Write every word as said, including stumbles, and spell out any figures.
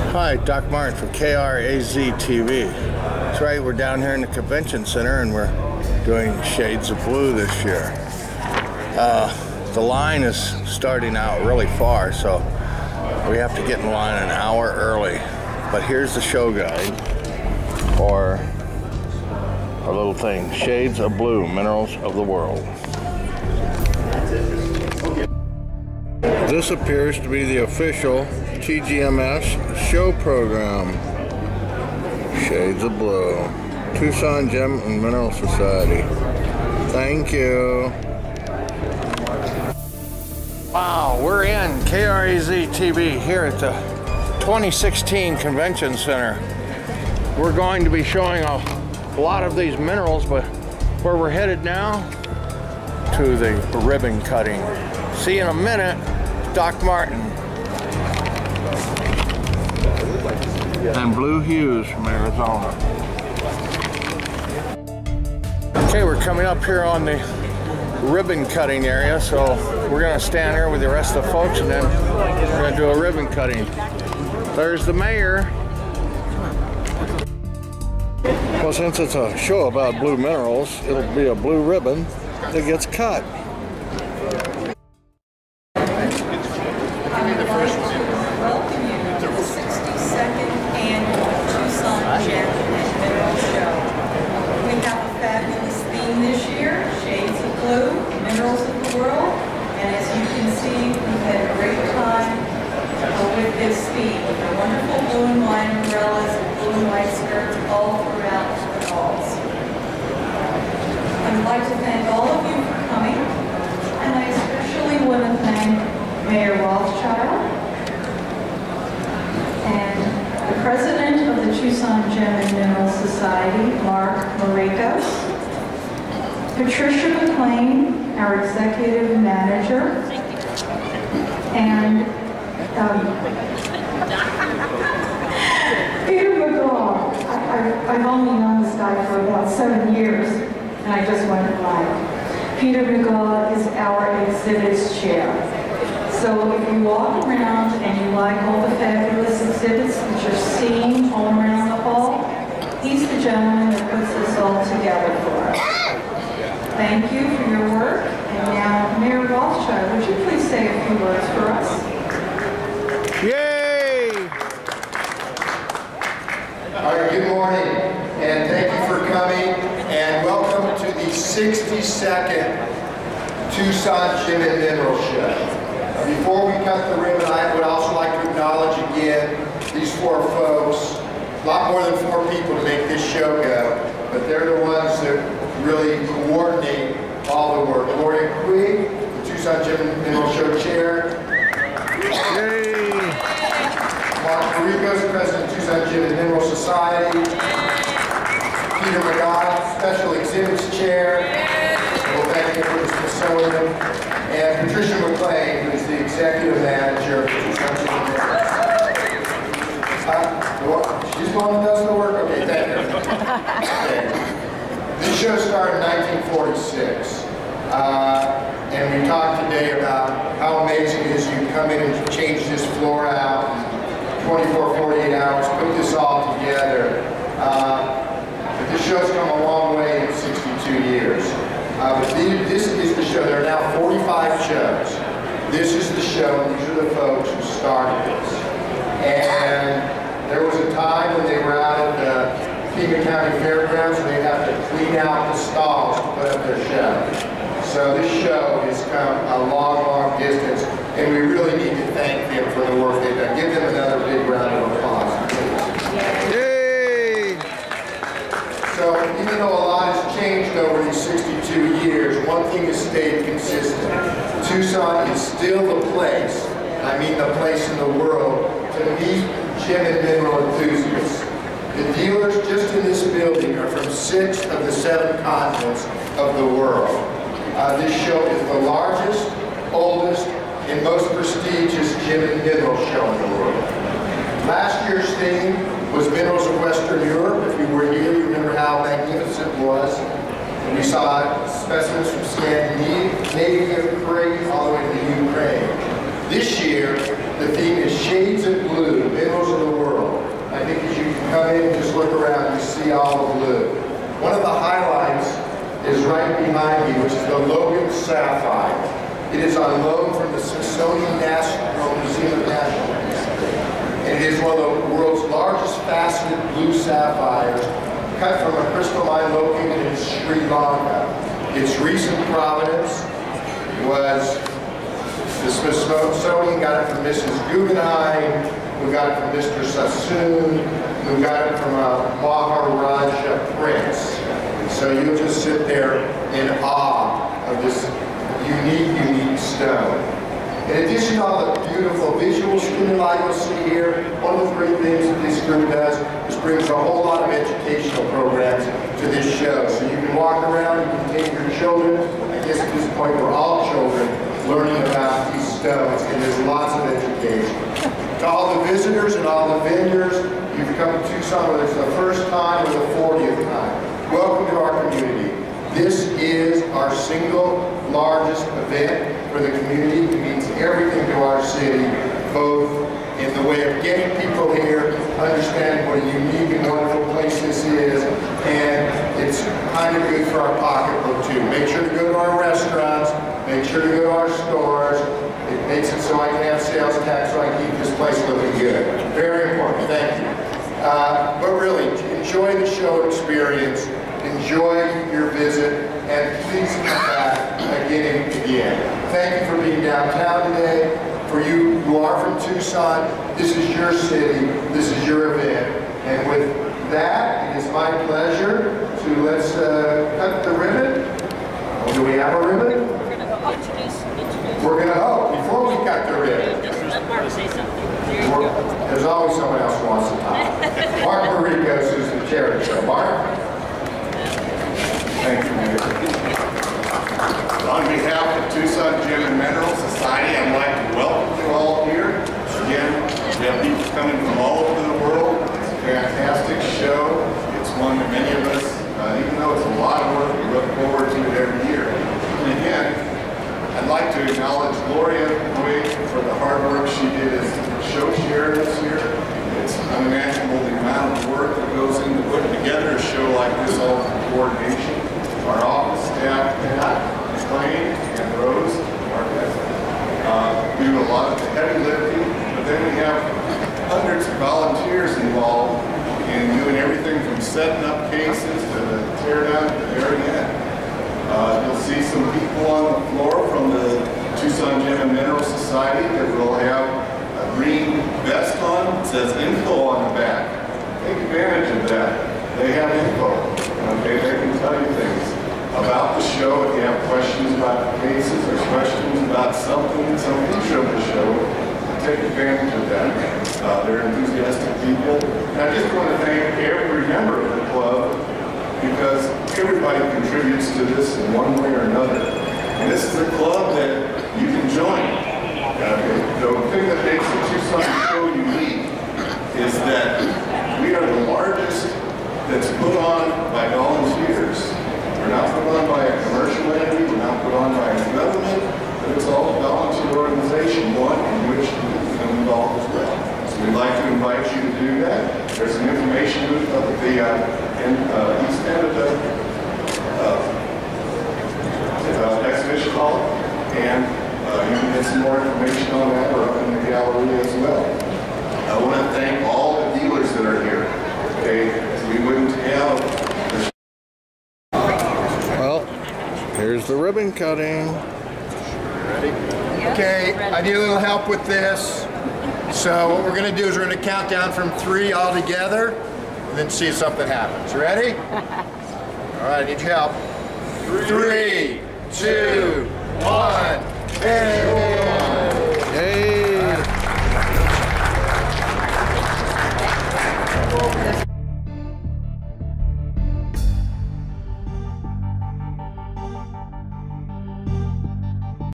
Hi, Doc Martin from K R A Z T V. That's right, we're down here in the convention center and we're doing Shades of Blue this year. Uh, the line is starting out really far, so we have to get in line an hour early. But here's the show guide, or our little thing, Shades of Blue, Minerals of the World. This appears to be the official T G M S show program. Shades of Blue, Tucson Gem and Mineral Society. Thank you. Wow, we're in K R A Z T V here at the twenty sixteen Convention Center. We're going to be showing a lot of these minerals, but where we're headed now, to the ribbon cutting. See you in a minute. Doc Martin and Blue Hughes from Arizona. Okay, we're coming up here on the ribbon cutting area, so we're going to stand here with the rest of the folks and then we're going to do a ribbon cutting. There's the mayor. Well, since it's a show about blue minerals, it'll be a blue ribbon that gets cut. Welcome you to the sixty-second Annual Tucson Gem and Mineral Show. We have a fabulous theme this year, Shades of Blue, Minerals of the World, and as you can see, we've had a great time with this theme. The wonderful blue and white umbrellas and blue and white skirts all throughout the halls. I would like to thank all of you for coming, and I especially want to thank Mayor Rothschild and the President of the Tucson Gem and Mineral Society, Mark Marekos, Patricia McLean, our Executive Manager, and um, Peter McGaw. I, I, I've only known this guy for about seven years, and I just went blind. Peter McGaw is our exhibits chair. So if you walk around and you like all the fabulous exhibits that you're seeing all around the hall, he's the gentleman that puts this all together for us. Thank you for your work. And now, Mayor Rothschild, would you please say a few words for us? Yay! All right, good morning, and thank you for coming, and welcome to the sixty-second Tucson Gem and Mineral Show. Before we cut the ribbon, I would also like to acknowledge again these four folks. A lot more than four people to make this show go, but they're the ones that really coordinate all the work. Gloria Quigg, the Tucson Gem and Mineral Show Chair. Yay! Mark Marekos, President of Tucson Gem and Mineral Society. Peter McGaw, Special Exhibits Chair. Well, thank you for the Smithsonian. And Patricia McLean, who is the Executive Manager of Tucson Gem and Mineral. Uh, well, she's the one that does the work? Okay, thank you. Okay. This show started in nineteen forty-six. Uh, and we talked today about how amazing it is you come in and change this floor out in twenty-four, forty-eight hours, put this all together. Uh, but this show's come a long way in sixty-two years. Uh, but this is the show. There are now forty-five shows. This is the show, and these are the folks who started this. And there was a time when they were out at the Pima County Fairgrounds, and they'd have to clean out the stalls to put up their show. So this show has come a long, long distance, and we really need to thank them for the work they've done. Give them another big round of applause, please. Yay! So even though a lot has changed over these sixty-two years, one thing has stayed consistent. Tucson is still the place, I mean the place in the world, to meet gem and mineral enthusiasts. The dealers just in this building are from six of the seven continents of the world. Uh, this show is the largest, oldest, and most prestigious gem and mineral show in the world. Last year's theme was Minerals of Western Europe. If you were here, you remember how magnificent it was. And we saw specimens from Scandinavia, Korea, all the way to the Ukraine. This year, the theme is Shades of Blue, Minerals of the World. come in and just look around, you see all the blue. One of the highlights is right behind me, which is the Logan Sapphire. It is on loan from the Smithsonian National Museum of Natural History. And it is one of the world's largest faceted blue sapphires, cut from a crystal mine located in Sri Lanka. Its recent provenance was the Smithsonian got it from Missus Guggenheim, we got it from Mister Sassoon, we got it from a Maharaja Prince. So you'll just sit there in awe of this unique, unique stone. In addition to all the beautiful visual stimuli you'll see here, one of the great things that this group does is brings a whole lot of educational programs to this show. So you can walk around, you can take your children. I guess at this point we're all children learning about these stones, and there's lots of education. To all the visitors and all the vendors, you've come to Tucson whether it's the first time or the fortieth time. Welcome to our community. This is our single largest event for the community. It means everything to our city, both in the way of getting people here, understanding what a unique and wonderful place this is, and it's kind of good for our pocketbook too. Make sure to go to our restaurants, make sure to go to our stores. It makes it so I can have sales tax so I can keep this place looking good. Very important, thank you. Uh, but really, enjoy the show experience, enjoy your visit, and please come back again and again. Thank you for being downtown today. For you who are from Tucson, this is your city, this is your event. And with that, it is my pleasure to let's uh, cut the ribbon. Oh, do we have a ribbon? We're going to go introduce, introduce. We're going to, oh, before we cut the ribbon. Just let Mark say something. There you go. There's always someone else who wants to talk. Mark Maricos is the chair of the show. Mark? Thank you, Mayor. On behalf of Tucson Gem and Mineral Society, I'd like to welcome you all here. Again, we have people coming from all over the world. It's a fantastic show. It's one that many of us, uh, even though it's a lot of work, we look forward to it every year. And again, I'd like to acknowledge Gloria Boyd for the hard work she did as show share this year. It's unimaginable the amount of work that goes into putting together a show like this, all in coordination. Our office staff, Pat, Blaine, and Rose, Marquez, uh, do a lot of the heavy lifting, but then we have hundreds of volunteers involved in doing everything from setting up cases to the tear down to the very end. Uh, you'll see some people on the floor from the Tucson Gem and Mineral Society that will have a green vest on. It says info on the back. Take advantage of that. They have info. Okay, they can tell you things about the show. If you have questions about the cases or questions about something, some feature of the show, take advantage of that. Uh, they're enthusiastic people. And I just want to thank every member of the club because everybody contributes to this in one way or another. And this is a club that you can join. Uh, the thing that makes the Tucson show unique is that we are the largest that's put on by volunteers. We're not put on by a commercial entity, we're not put on by a government, but it's all a volunteer organization, one in which you become involved as well. So we'd like to invite you to do that. There's an information booth up at the uh, in, uh, east end of the uh, uh, exhibition hall, and uh, you can get some more information on that or up in the gallery as well. I want to thank all the dealers that are here. Okay, we wouldn't have. Here's the ribbon cutting. Ready? Okay, I need a little help with this. So what we're going to do is we're going to count down from three all together and then see if something happens. Ready? All right, I need your help. Three, two, one, and